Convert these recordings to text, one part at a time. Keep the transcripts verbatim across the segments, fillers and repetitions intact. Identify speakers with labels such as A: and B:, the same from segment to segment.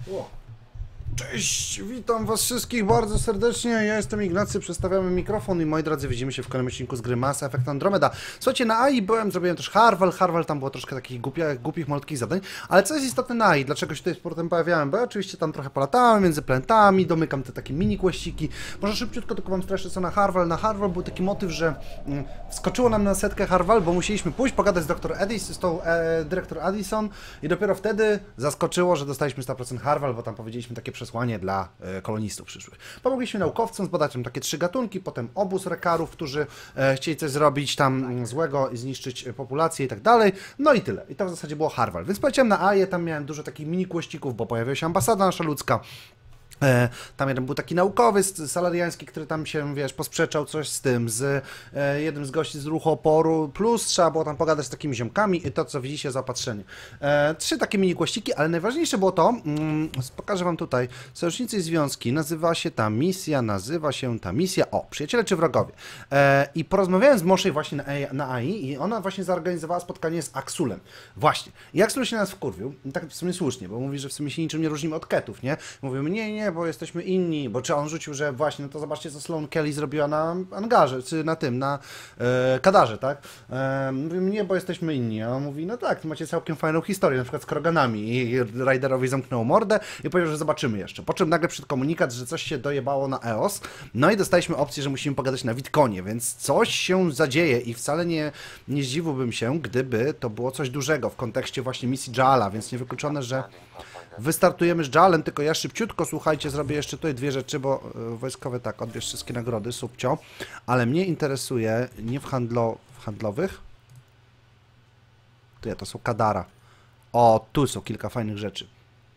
A: O. Cześć, witam was wszystkich bardzo serdecznie, ja jestem Ignacy, przestawiamy mikrofon i moi drodzy, widzimy się w kolejnym odcinku z gry Mass Effect Andromeda. Słuchajcie, na A I byłem, zrobiłem też Harwell, Harwell tam było troszkę takich głupich, głupich, malutkich zadań, ale co jest istotne na A I, dlaczego się tutaj z portem pojawiałem, bo ja oczywiście tam trochę polatałem między planetami, domykam te takie mini questiiki. Może szybciutko tylko wam streszę co na Harwell. Na Harwell był taki motyw, że mm, wskoczyło nam na setkę Harwell, bo musieliśmy pójść, pogadać z doktor Edis, z tą e, dyrektor Addison i dopiero wtedy zaskoczyło, że dostaliśmy sto procent Harwell, bo tam powiedzieliśmy takie przesłanie dla e, kolonistów przyszłych. Pomogliśmy naukowcom zbadać tam takie trzy gatunki, potem obóz rekarów, którzy e, chcieli coś zrobić tam mm, złego i zniszczyć populację i tak dalej. No i tyle. I to w zasadzie było Harwell. Więc poleciałem na A I, tam miałem dużo takich mini kłościków, bo pojawiła się ambasada nasza ludzka. E, tam jeden był taki naukowy, salariański, który tam się, wiesz, posprzeczał coś z tym, z e, jednym z gości z ruchu oporu, plus trzeba było tam pogadać z takimi ziomkami i to, co widzicie, zaopatrzenie. E, trzy takie mini kłościki, ale najważniejsze było to, mm, pokażę wam tutaj, sojusznicy i związki, nazywa się ta misja, nazywa się ta misja, o, przyjaciele czy wrogowie. E, I porozmawiałem z Moszej właśnie na, na A I i ona właśnie zorganizowała spotkanie z Axulem. Właśnie. I Axul się nas wkurwił, tak w sumie słusznie, bo mówi, że w sumie się niczym nie różnimy od ketów, nie? Mówimy, nie, nie, bo jesteśmy inni, bo czy on rzucił, że właśnie, no to zobaczcie, co Sloan Kelly zrobiła na angarze, czy na tym, na e, kadarze, tak? E, mówimy, nie, bo jesteśmy inni, a on mówi, no tak, macie całkiem fajną historię, na przykład z kroganami i Ryderowi zamknął mordę i powiedział, że zobaczymy jeszcze, po czym nagle przyszedł komunikat, że coś się dojebało na E O S, no i dostaliśmy opcję, że musimy pogadać na Witkonie, więc coś się zadzieje i wcale nie, nie zdziwiłbym się, gdyby to było coś dużego w kontekście właśnie misji Jaala, więc niewykluczone, że wystartujemy z Jaalem, tylko ja szybciutko, słuchajcie, zrobię jeszcze tutaj dwie rzeczy, bo y, wojskowe tak, odbierz wszystkie nagrody, subcio, ale mnie interesuje nie w, handlo, w handlowych, tu ja, to są Kadara. O, tu są kilka fajnych rzeczy.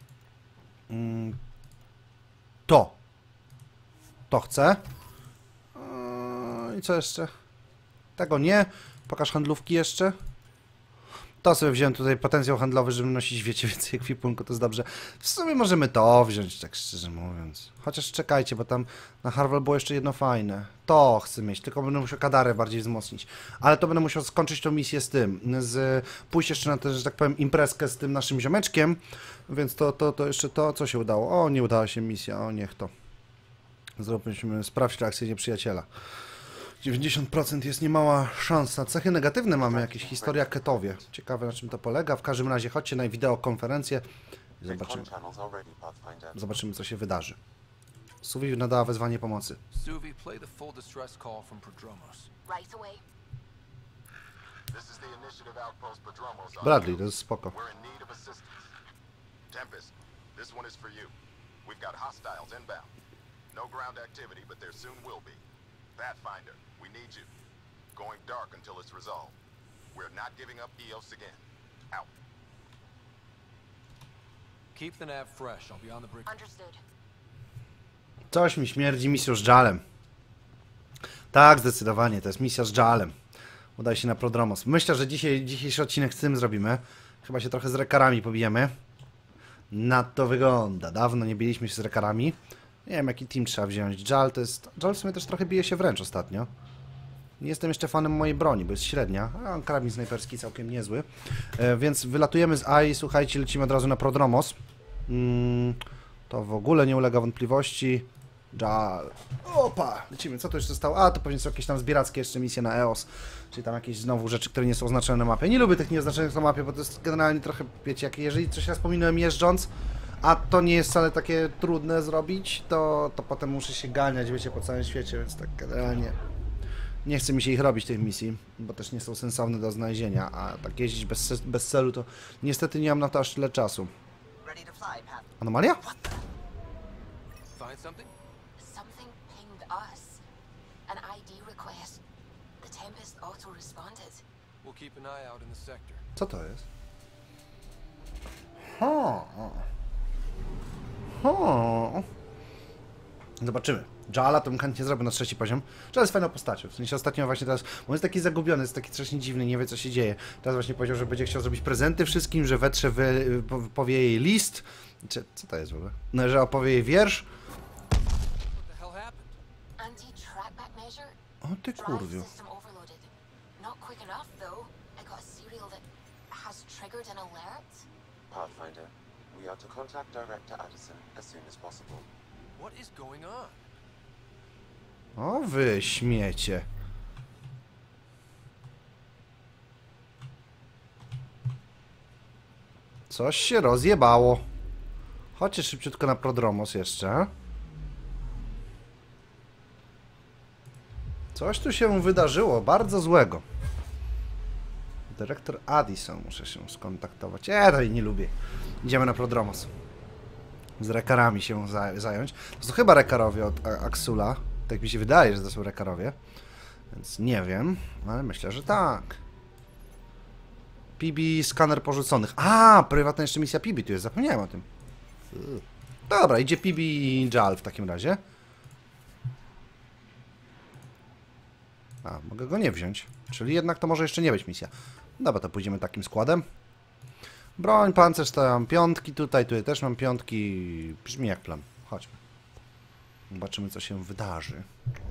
A: Mm, to. To chcę. Yy, I co jeszcze? Tego nie. Pokaż handlówki jeszcze. To sobie wziąłem tutaj potencjał handlowy, żeby nosić, wiecie, więcej ekwipunku, to jest dobrze. W sumie możemy to wziąć, tak szczerze mówiąc. Chociaż czekajcie, bo tam na Harwell było jeszcze jedno fajne. To chcę mieć, tylko będę musiał Kadarę bardziej wzmocnić. Ale to będę musiał skończyć tą misję z tym, z pójść jeszcze na tę, że tak powiem, imprezkę z tym naszym ziomeczkiem. Więc to, to, to jeszcze to, co się udało. O, nie udała się misja, o, niech to. Zrobiliśmy, sprawdź reakcję nieprzyjaciela. dziewięćdziesiąt procent jest niemała szansa. Cechy negatywne mamy, jakieś historia ketowie. Ciekawe, na czym to polega. W każdym razie chodźcie na wideokonferencję i zobaczymy, zobaczymy co się wydarzy. Suvi nadała wezwanie pomocy.
B: Suvi, play the full distress call from Prodromos.
C: Right away.
D: This is the initiative outpost Prodromos.
A: Bradley, to jest spoko.
D: We're in need of assistance. Tempest, this one is for you. We've got hostiles inbound. No ground activity, but there soon will be. Pathfinder, we need you. Going dark until it's resolved. We're not giving up E O S again. Out.
B: Keep the nav fresh. I'll be on the bridge.
C: Understood.
A: Coś mi śmierdzi misją z Jaalem. Tak, zdecydowanie, to jest misja z Jaalem. Udaje się na Prodromos. Myślę, że dzisiaj, dzisiejszy odcinek z tym zrobimy. Chyba się trochę z rekarami pobijemy. Na to wygląda. Dawno nie biliśmy się z rekarami. Nie wiem, jaki team trzeba wziąć. Jaal to jest... Jaal w sumie też trochę bije się wręcz ostatnio. Nie jestem jeszcze fanem mojej broni, bo jest średnia. A karabin snajperski całkiem niezły. E, więc wylatujemy z A I, słuchajcie, lecimy od razu na Prodromos. Mm, to w ogóle nie ulega wątpliwości. Jaal. Opa! Lecimy. Co to jeszcze zostało? A, to pewnie są jakieś tam zbierackie jeszcze misje na E O S. Czyli tam jakieś znowu rzeczy, które nie są oznaczone na mapie. Nie lubię tych nieoznaczonych na mapie, bo to jest generalnie trochę, wiecie, jak jeżeli coś raz pominąłem jeżdżąc, a to nie jest wcale takie trudne zrobić, to, to potem muszę się ganiać, wiecie, po całym świecie, więc tak generalnie nie chce mi się ich robić, tych misji, bo też nie są sensowne do znalezienia, a tak jeździć bez, bez celu, to niestety nie mam na to aż tyle czasu. Anomalia?
B: Find something?
C: Something pinged us. An I D request. The Tempest auto-responded.
B: We'll keep an eye out in the sector.
A: Co to jest? Ha. Ha. Zobaczymy. Jaala to bym chętnie zrobił na trzeci poziom. Jaal jest fajną postacią. W sensie ostatnio właśnie teraz, on jest taki zagubiony, jest taki strasznie dziwny, nie wie co się dzieje. Teraz właśnie powiedział, że będzie chciał zrobić prezenty wszystkim, że wetrze wy, powie jej list. Co, co to jest w ogóle? No, że opowie jej wiersz.
B: What the hell happened?
C: Anti-trackback measure.
A: O ty
C: Drive
A: kurwiu.
C: system overloaded. Not quick enough though. I got a serial that has triggered an alert.
E: Pathfinder, We are to contact Director Addison as soon as possible.
B: What is going on?
A: O wy śmiecie. Coś się rozjebało. Chodźcie szybciutko na Prodromos jeszcze. Coś tu się wydarzyło, bardzo złego. Dyrektor Addison, muszę się skontaktować. Ja tej nie lubię. Idziemy na Prodromos. Z rekarami się za zająć. To są chyba rekarowie od Axula. Tak mi się wydaje, że to są rekarowie. Więc nie wiem, ale myślę, że tak. P B, skaner porzuconych. A, prywatna jeszcze misja P B tu jest, zapomniałem o tym. Dobra, idzie P B i Jal w takim razie. A, mogę go nie wziąć. Czyli jednak to może jeszcze nie być misja. Dobra, to pójdziemy takim składem. Broń, pancerz, to ja mam piątki tutaj, tutaj też mam piątki. Brzmi jak plan. Chodźmy. Zobaczymy, co się wydarzy.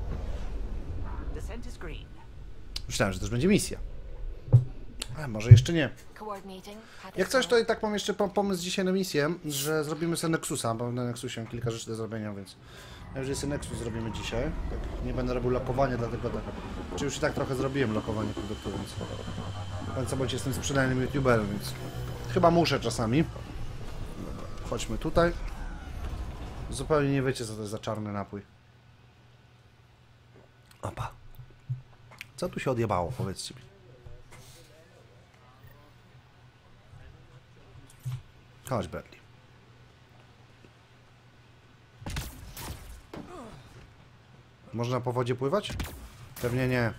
A: Myślałem, że to już będzie misja. Ale może jeszcze nie. Jak coś, to i tak mam jeszcze pomysł dzisiaj na misję, że zrobimy sobie Nexusa, bo na Nexusie mam kilka rzeczy do zrobienia, więc ja już sobie Nexus zrobimy dzisiaj. Tak, nie będę robił lokowania, dlatego tak. Czy już i tak trochę zrobiłem lokowanie produktu, więc w końcu bądź jestem sprzedajnym youtuberem, więc chyba muszę czasami. Dobra, chodźmy tutaj. Zupełnie nie wiecie, co to jest za czarny napój. Opa. Co tu się odjebało, powiedzcie mi. Chodź, Bradley. Można po wodzie pływać? Pewnie nie.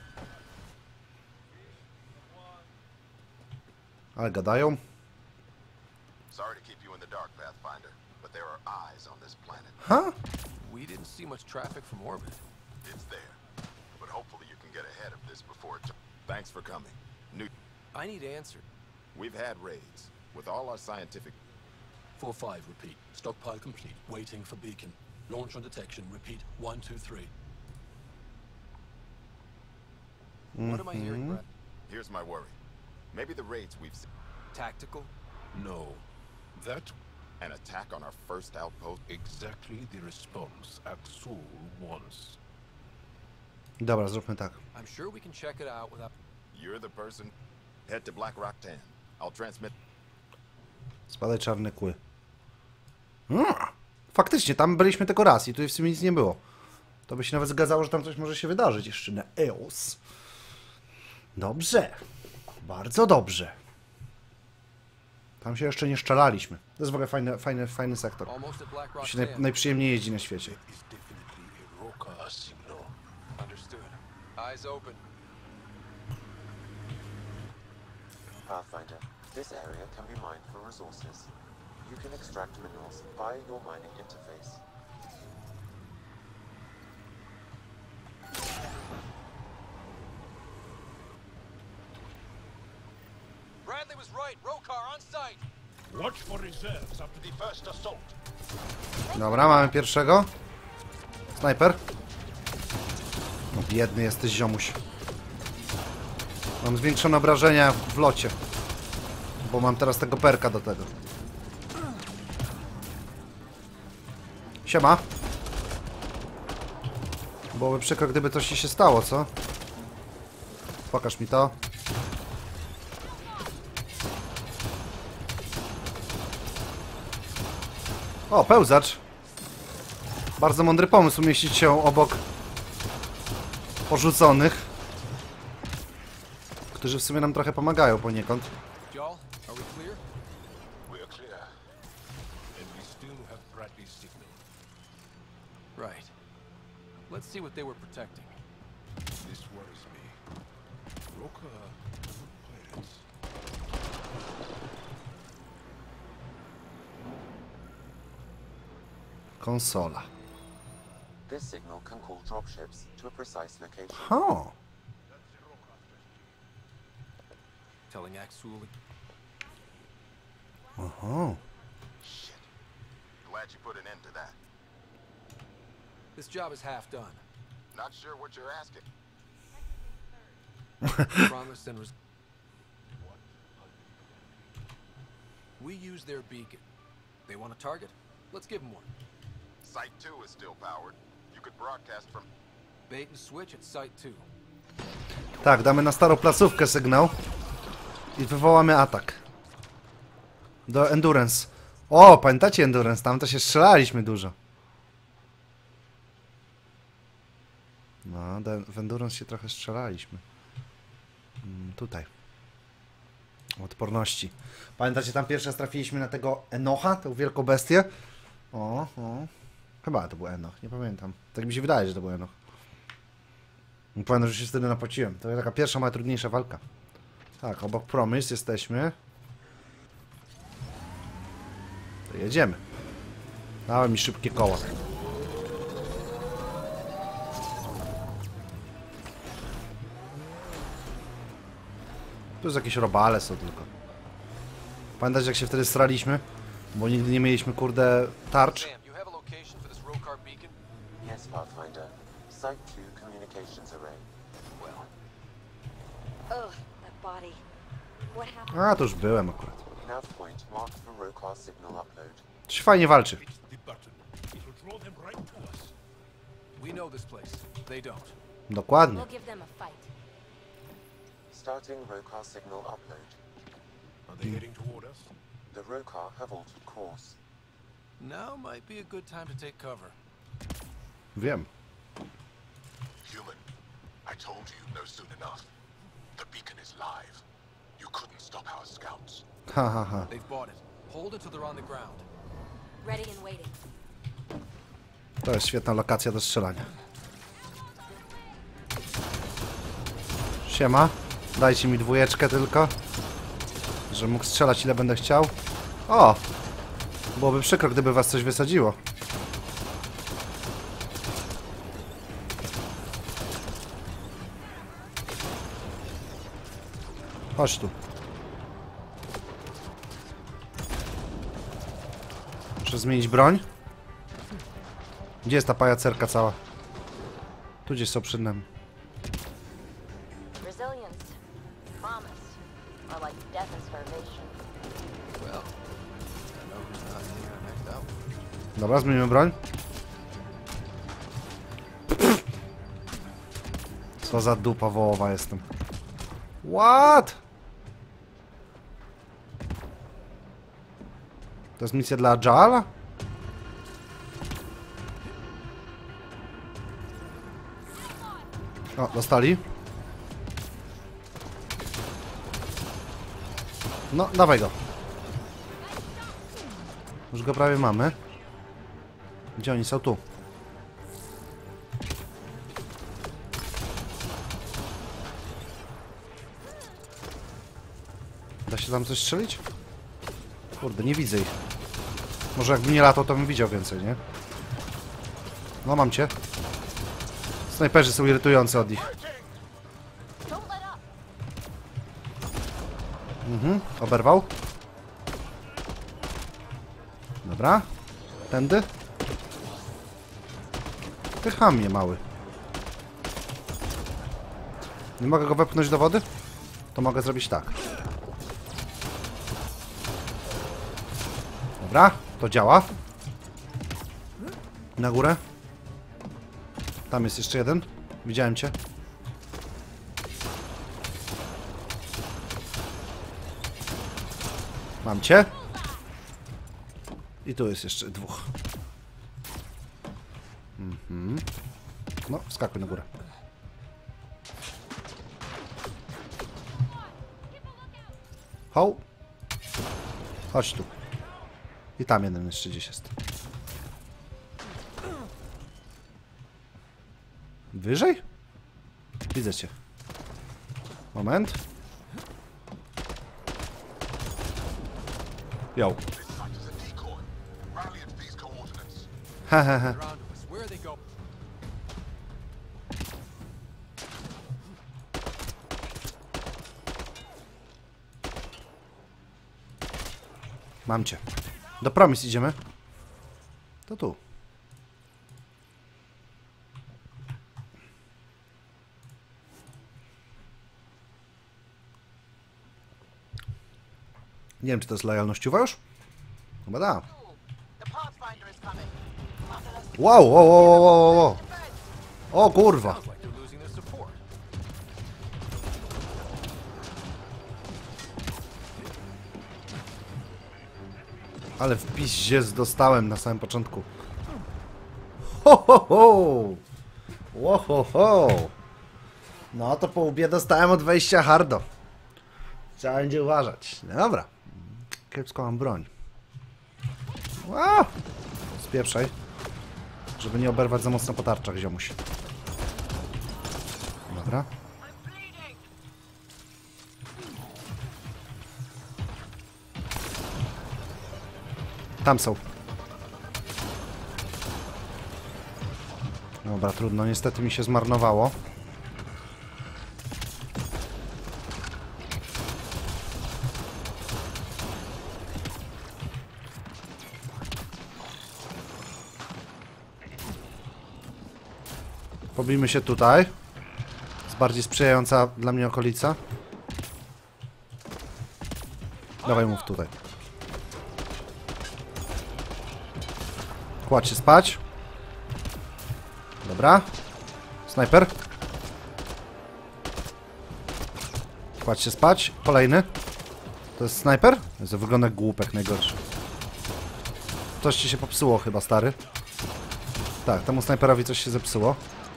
A: Ale gadają.
D: Sorry to keep you in the dark, Pathfinder, but there are eyes on this planet.
A: Huh?
B: We didn't see much traffic from orbit.
D: It's there, but hopefully you can get ahead of this before it. Thanks for coming. New.
B: I need answers.
D: We've had raids with all our scientific.
F: four five, repeat. Stockpile complete. Waiting for beacon. Launch on detection. Repeat. one two three.
B: What am I hearing, Brad?
D: Here's my worry. Maybe the raids we've seen.
B: Tactical?
F: No. That
D: An attack on our first outpost.
F: exactly the response Axul wants.
A: Dobra, zróbmy tak.
B: I'm sure we can check it out without...
D: You're the person. Head to Black Rock ten. I'll transmit.
A: Spadaj czarne kły. Mm, faktycznie, tam byliśmy tylko raz i tutaj w sumie nic nie było. To by się nawet zgadzało, że tam coś może się wydarzyć jeszcze na E O S. Dobrze. Bardzo dobrze. Tam się jeszcze nie szczelaliśmy. To jest w ogóle fajny, fajny, fajny sektor.
B: Almost at Black Rock
A: Tu się naj,
B: ten.
A: najprzyjemniej jeździ na świecie.
F: is definitely a Roka signal.
B: Understood. Eyes open.
E: Pathfinder, this area can be mined for resources. You can extract minerals via your mining interface.
B: Bradley was right. Rokar on site.
F: Watch for reserves after the first assault.
A: Dobra, mamy pierwszego. Snajper. No biedny jesteś, ziomuś. Mam zwiększone obrażenia w locie. Bo mam teraz tego perka do tego. Siema. Byłoby przykro, gdyby coś ci się stało, co? Pokaż mi to. O, pełzacz. Bardzo mądry pomysł umieścić się obok porzuconych, którzy w sumie nam trochę pomagają poniekąd.
B: Y'all, are we clear?
F: We're clear. And we still have Bradley's signal.
B: Right. Let's see what they were protecting.
F: This worries me. Roka pirates.
A: Konsola.
E: This signal can call dropships to a precise location.
A: O,
B: Telling Axul.
A: oho.
D: Shit. Glad you put an end to that.
B: This job is half done.
D: Not sure what you're asking.
B: Promised and res- We use their beacon. They want a target? Let's give them one.
D: Site two is still powered. You could broadcast from...
B: Bait and switch at Site two.
A: Tak, damy na starą placówkę sygnał. I wywołamy atak. Do Endurance. O, pamiętacie Endurance? Tam to się strzelaliśmy dużo. No, w Endurance się trochę strzelaliśmy. Mm, tutaj. Odporności. Pamiętacie, tam pierwszy raz trafiliśmy na tego Enocha, tę wielką bestię? O, o. Chyba to był Enoch, nie pamiętam. Tak mi się wydaje, że to był Enoch. Pamiętam, że się wtedy napociłem. To jest taka pierwsza, moja trudniejsza walka. Tak, obok Promise jesteśmy. To jedziemy. Dałem mi szybkie koła. Tu jest jakieś robale są tylko. Pamiętacie, jak się wtedy straliśmy? Bo nigdy nie mieliśmy, kurde, tarcz.
B: Sam, you have a location for this Rokar beacon?
E: Yes, Pathfinder. Site two communications array.
B: Well,
C: Ugh, that body. What happened?
A: A, to już byłem akurat.
E: Nav point marked for Rokar signal upload.
A: To się fajnie walczy.
F: The button. It will draw them right to us.
B: we know this place. They don't.
A: Dokładnie.
C: We'll give them a fight.
E: Starting Rokar signal upload.
F: Are they heading toward us?
E: The Rokar have altered course.
B: Now might be a good time to take cover.
A: Wiem.
D: Human, I told you no soon enough. The beacon is live. You couldn't stop our scouts.
A: Ha, ha, ha.
B: They've bought it. Hold it till they're on the ground.
C: Ready and waiting.
A: To jest świetna lokacja do strzelania. Siema. Dajcie mi dwójeczkę tylko. Żebym mógł strzelać ile będę chciał. O! Byłoby przykro, gdyby was coś wysadziło. Chodź tu. Muszę zmienić broń. Gdzie jest ta pajacerka cała? Tu gdzieś są przed nami.
C: Resilience. Promise. Or like death and starvation.
B: Well, I know who's not here next out.
A: Dobra, zmienimy broń. Co za dupa wołowa jestem. What? To jest misja dla Jaala? O, dostali. No, dawaj go. Już go prawie mamy. Gdzie oni są? Tu. Da się tam coś strzelić? Kurde, nie widzę ich. Może jakby nie latał, to bym widział więcej, nie? No, mam cię. Snajperzy są irytujący od nich. Mhm, oberwał. Dobra. Tędy. Ty chamie mały. Nie mogę go wepchnąć do wody? To mogę zrobić tak. Dobra, to działa. Na górę. Tam jest jeszcze jeden. Widziałem cię. Mam cię. I tu jest jeszcze dwóch. Mhm. No, wskakuj na górę. Ho. Chodź tu. I tam jeden jeszcze gdzieś jest. Wyżej? Widzę cię. Moment. Jo. Hehehe.
B: They're onto us. Where are they going?
A: Mam cię. Do Promise idziemy. To tu. Nie wiem, czy to jest lojalnościowa już? Chyba da. Wow, wow, wow, wow, wow, wow. O kurwa.
B: Sounds like they're losing their support.
A: Ale w piździe dostałem na samym początku. Ho, ho, ho. Ło, ho, ho. No to po łbie dostałem od wejścia hardo. Trzeba będzie uważać. Dobra. Kiepsko mam broń. Wow. Spieprzaj. Żeby nie oberwać za mocno po tarczach, ziomuś. Dobra. Tam są. Dobra, trudno. Niestety mi się zmarnowało. Pobijmy się tutaj. Jest bardziej sprzyjająca dla mnie okolica. Dawaj, mów tutaj. Kładź się spać. Dobra. Snajper. Kładź się spać. Kolejny. To jest snajper? Jezu, wygląda jak głupek najgorszy. Coś ci się popsuło chyba, stary. Tak, temu snajperowi coś się zepsuło.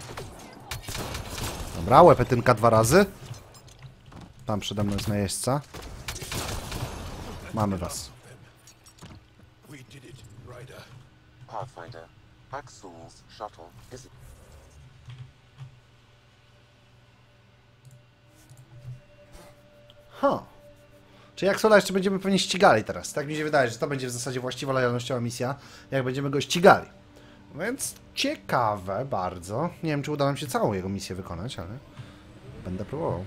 A: Dobra, łepetynka dwa razy. Tam przede mną jest najeźdźca. Mamy was.
F: We did it, Ryder.
E: Pathfinder, Axel's shuttle is...
A: Huh. Czy jak Sola jeszcze będziemy pewnie ścigali teraz? Tak mi się wydaje, że to będzie w zasadzie właściwa lojalnościowa misja, jak będziemy go ścigali. Więc ciekawe bardzo. Nie wiem, czy uda nam się całą jego misję wykonać, ale będę próbował.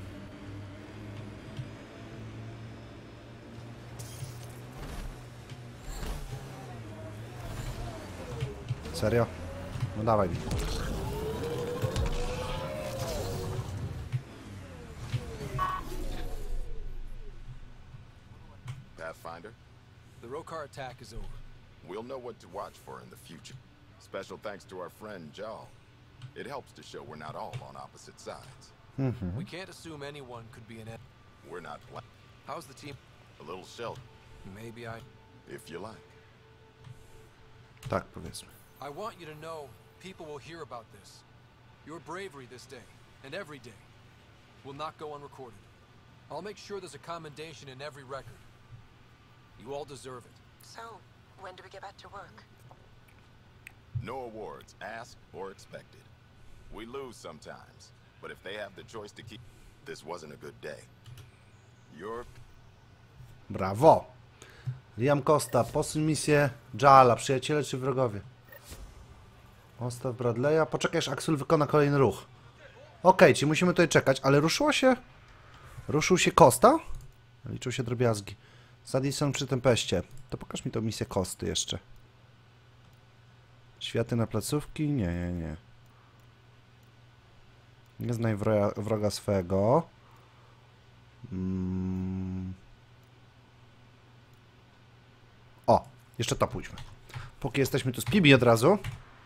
A: Serio? No dawaj mi.
D: Pathfinder,
B: The Rokar attack is over.
D: we'll know what to watch for in the future. Special thanks to our friend Jal. It helps to show we're not all on opposite sides.
B: We can't assume anyone could be an enemy.
D: We're not playing.
B: How's the team?
D: A little shelter,
B: Maybe I...
D: if you like.
A: Tak, powiedzmy.
B: I want you to know people will hear about this. Your bravery this day, and every day, will not go unrecorded. I'll make sure there's a commendation in every record. You all deserve it.
C: So, when do we get back to work?
D: No awards, asked or expected. We lose sometimes, but if they have the choice to keep, this wasn't a good day. You're
A: Brawo! Liam Costa, posuń misję Jala, przyjaciele czy wrogowie? Postaw Bradley'a. Poczekaj, aż Axel wykona kolejny ruch. Okej, czyli musimy tutaj czekać, ale ruszyło się... Ruszył się Costa? Liczył się drobiazgi. Sadison przy Tempeście. To pokaż mi tą misję Costy jeszcze. Światy na placówki? Nie, nie, nie. Nie znaj wroga, wroga swego. Mm. O, jeszcze to pójdźmy. Póki jesteśmy tu z Pibi od razu,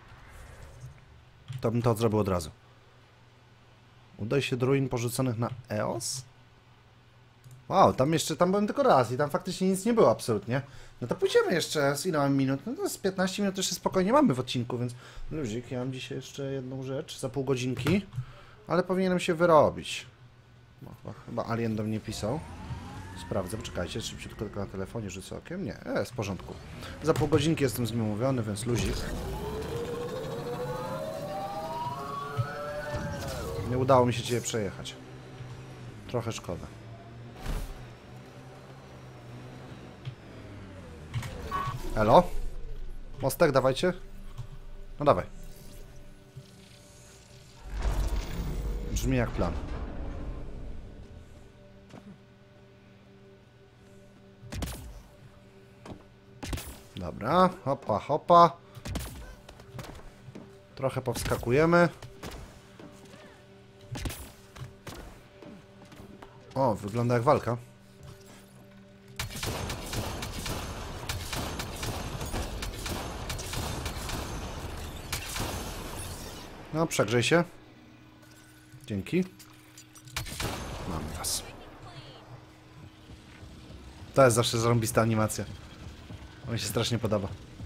A: to bym to zrobił od razu. Udaj się do ruin porzuconych na Eos? Wow, tam jeszcze, tam byłem tylko raz i tam faktycznie nic nie było absolutnie. No to pójdziemy jeszcze, z ile mamy minut? No to z piętnaście minut jeszcze spokojnie mamy w odcinku, więc luzik, ja mam dzisiaj jeszcze jedną rzecz za pół godzinki, ale powinienem się wyrobić. No, chyba, chyba Alien do mnie pisał. Sprawdzę, poczekajcie, szybciutko tylko na telefonie rzucę okiem. Nie, jest w porządku. Za pół godzinki jestem z nim umówiony, więc luzik. Nie udało mi się ciebie przejechać. Trochę szkoda. Elo? Mostek, dawajcie. No dawaj. Brzmi jak plan. Dobra, hopa, hopa. Trochę powskakujemy. O, wygląda jak walka. No, przegrzej się. Dzięki. Mam was. To jest zawsze zarąbista animacja. Mi się strasznie podoba.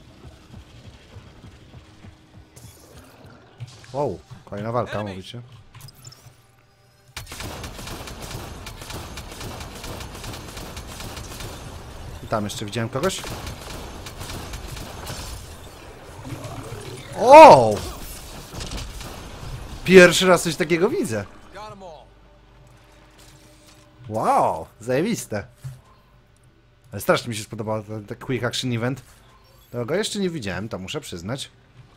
A: Wow, kolejna walka, mówicie. I tam jeszcze widziałem kogoś. O! Pierwszy raz coś takiego widzę. Wow, zajebiste. Ale strasznie mi się spodobał ten, ten Quick Action Event. Tego jeszcze nie widziałem, to muszę przyznać.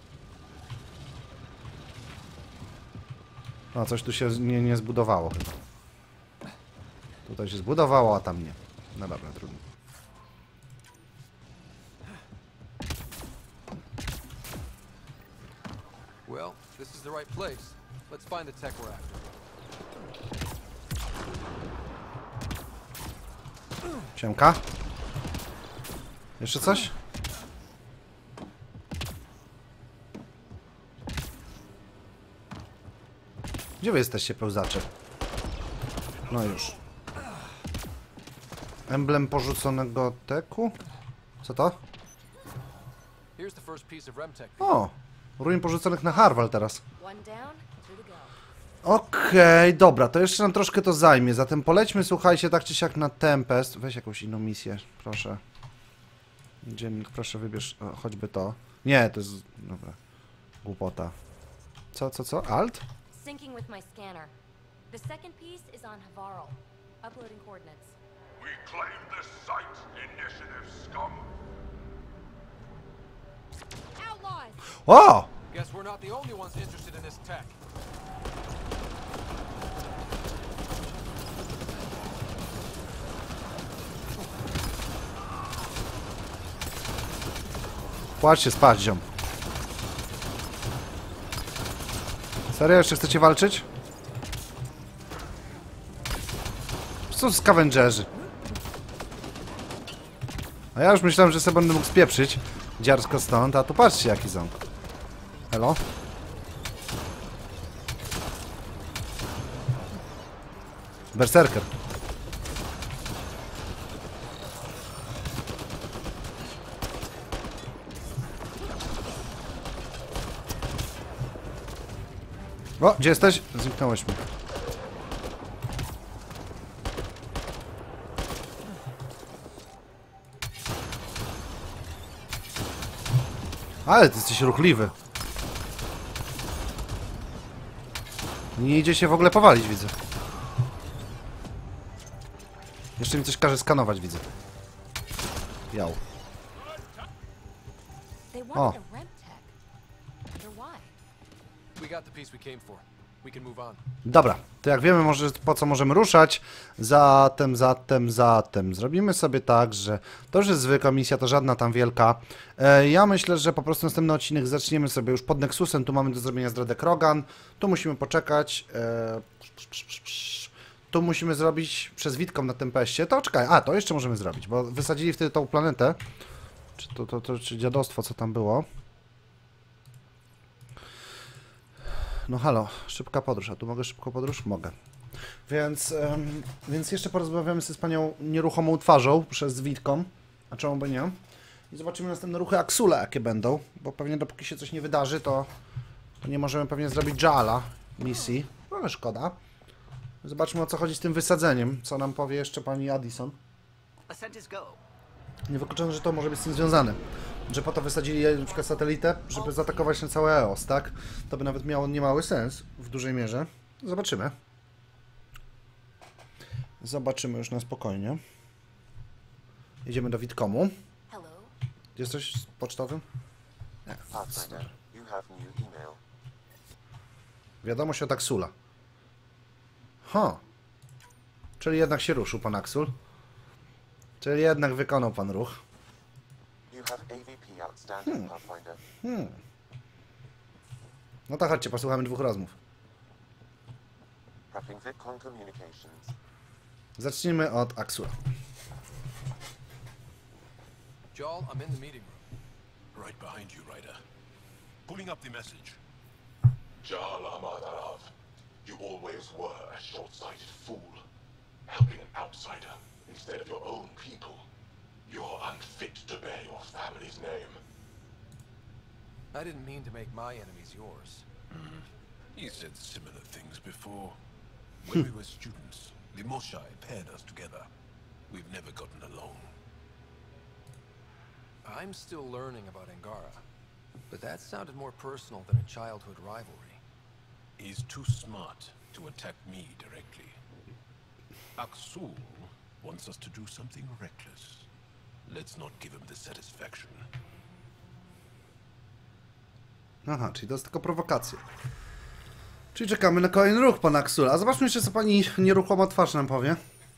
A: No, coś tu się nie, nie zbudowało chyba. Tutaj się zbudowało, a tam nie. No dobra, trudno.
B: Well, this is the right place. Let's find the tech we're after.
A: Siemka. Jeszcze coś? Gdzie wy jesteście, pełzacze? No już. Emblem porzuconego teku? Co to?
B: Here's the first piece of Remtech.
A: O! Ruin porzuconych na Harwal teraz.
C: One down, two to go.
A: Okej, okay, dobra, to jeszcze nam troszkę to zajmie. Zatem polećmy, słuchajcie, tak czy siak na Tempest. Weź jakąś inną misję, proszę. Dziennik, proszę wybierz o, choćby to. Nie, to jest... dobra. Głupota. Co, co, co? Alt?
G: Syncing with my scanner. The second piece is on Havarl. Uploading coordinates.
H: We claim this site, initiative scum.
G: Outlaws!
A: O!
B: Guess we're not the only ones interested in this tech.
A: Płaczcie spać, ziom. Serio? Jeszcze chcecie walczyć? Co z Scavengerzy? A ja już myślałem, że sobie będę mógł spieprzyć dziarsko stąd, a tu patrzcie jaki ząb. Hello? Berserker. O, gdzie jesteś? Zniknąłeś mi. Ale ty jesteś ruchliwy. Nie idzie się w ogóle powalić, widzę. Jeszcze mi coś każe skanować, widzę. Jał.
G: They
A: Oh.
G: wanted a Remtech. Wonder why.
B: We got the piece we came for. We can move on.
A: Dobra, to jak wiemy, może po co możemy ruszać. Zatem, zatem, zatem. Zrobimy sobie tak, że to już jest zwykła misja, to żadna tam wielka. E, ja myślę, że po prostu następny odcinek zaczniemy sobie już pod Nexusem. Tu mamy do zrobienia zdradę Krogan. Tu musimy poczekać. E, tu musimy zrobić przez Witką na Tempeście. To czekaj, a to jeszcze możemy zrobić, bo wysadzili wtedy tą planetę. Czy to, to, to czy dziadostwo, co tam było? No halo, szybka podróż, a tu mogę szybką podróż? Mogę. Więc, um, więc jeszcze porozmawiamy ze z panią nieruchomą twarzą przez Witką, a czemu by nie? I zobaczymy następne ruchy Axula, jakie będą, bo pewnie dopóki się coś nie wydarzy, to, to nie możemy pewnie zrobić Jala misji, no ale szkoda. Zobaczmy, o co chodzi z tym wysadzeniem, co nam powie jeszcze pani Addison. Niewykluczone, że to może być z tym związane. Że po to wysadzili na przykład satelitę, żeby zaatakować na cały E O S, tak? To by nawet miało niemały sens, w dużej mierze. Zobaczymy. Zobaczymy już na spokojnie. Jedziemy do Witkomu.
C: Hello?
A: Jesteś z pocztowym? Nie.
E: Pathfinder, you have new email.
A: Wiadomość od Axula. Ha. Czyli jednak się ruszył pan Axul. Czyli jednak wykonał pan ruch.
E: You have A V P outstanding,
A: Hmm.
E: Pathfinder.
A: Hmm. No to chodźcie, posłuchamy dwóch rozmów.
E: Prepping VidCon communications.
A: Zacznijmy od Axula.
B: Jarl, I'm in the meeting room.
F: Right behind you, Ryder. Pulling up the message.
H: Jala Madarav, you always were a short-sighted fool. Helping an outsider instead of your own people. You're unfit to bear your family's name.
B: I didn't mean to make my enemies yours.
F: Mm. He said similar things before. When we were students, the Moshai paired us together. We've never gotten along.
B: I'm still learning about Angara, but that sounded more personal than a childhood rivalry.
F: He's too smart to attack me directly. Aksul wants us to do something reckless. Let's not give him the satisfaction.
A: Aha, czyli to jest tylko prowokacja. Czyli czekamy na kolejny ruch pana Aksula. A zobaczmy jeszcze, co pani nieruchoma twarz nam powie.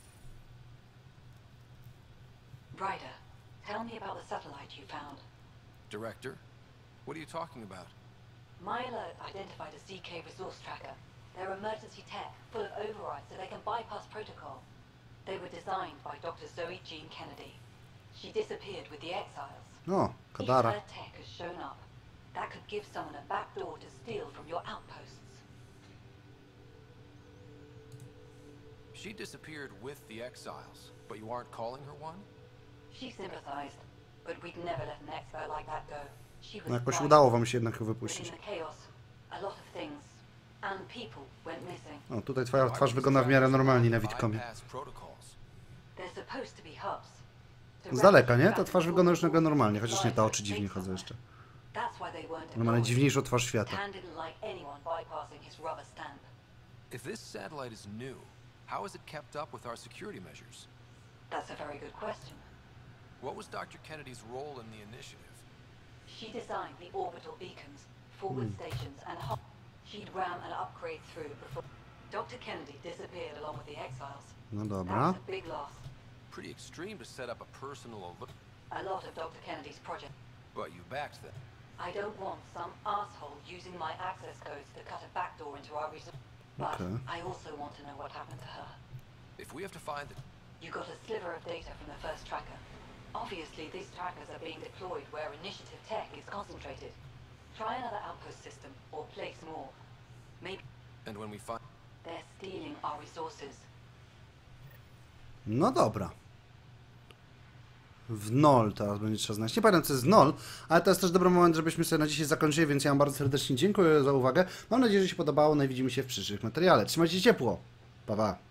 C: Ryder, tell me about the satellite you found.
B: Director, what are you talking about?
C: My alert identified a Z K resource tracker. They're emergency tech, full of overrides so they can bypass protocol. They were designed by Doctor Zoe Jean Kennedy. She disappeared with the Exiles.
A: O,
C: If
A: Kadara.
C: her tech has shown up, that could give someone a backdoor to steal from your outposts.
B: She disappeared with the Exiles, but you aren't calling her one?
C: She sympathized, but we'd never let an expert like that go. She was
A: No jakoś
C: right.
A: udało wam się jednak ją
C: But in
A: wypuścić.
C: the chaos, a lot of things and people went missing.
A: O, tutaj twoja twarz wygląda w miarę normalnie na widkomie.
B: Bypass protocols.
C: They're supposed to be hubs. To
A: Z daleka, nie? Ta
C: rapidly
A: twarz wygląda już nagle normalnie,
C: transport
A: chociaż nie, ta oczy
C: supplies
A: dziwnie
C: to
A: chodzą
C: base
A: jeszcze.
C: somewhere. That's why they weren't
A: Ona ma
C: deployed.
A: najdziwniejszą twarz świata.
C: Tan didn't like anyone bypassing his rubber stamp.
B: If this satellite is new, how is it kept up with our security measures?
C: That's a very good question.
B: What was Doctor Kennedy's role in the initiative?
C: She designed the orbital beacons, forward stations, and hub. She'd ram an upgrade through before Doctor Kennedy disappeared along with the Exiles.
A: No
C: That
A: dobra.
C: was a big loss.
B: Pretty extreme to set up a personal alert,
C: A lot of Doctor Kennedy's project.
B: but you backed them.
C: I don't want some asshole using my access codes to cut a backdoor into our resource. But
A: Okay.
C: I also want to know what happened to her.
B: If we have to find the...
C: You got a sliver of data from the first tracker. Obviously, these trackers are being deployed where initiative tech is concentrated. Try another outpost system, or place more. Maybe
B: And when we find...
C: they're stealing our resources.
A: No dobra. W nol teraz będzie trzeba znaleźć. Nie pamiętam, co jest nol, ale to jest też dobry moment, żebyśmy sobie na dzisiaj zakończyli, więc ja wam bardzo serdecznie dziękuję za uwagę. Mam nadzieję, że się podobało. No i widzimy się w przyszłych materiale. Trzymajcie się ciepło. Pa, pa.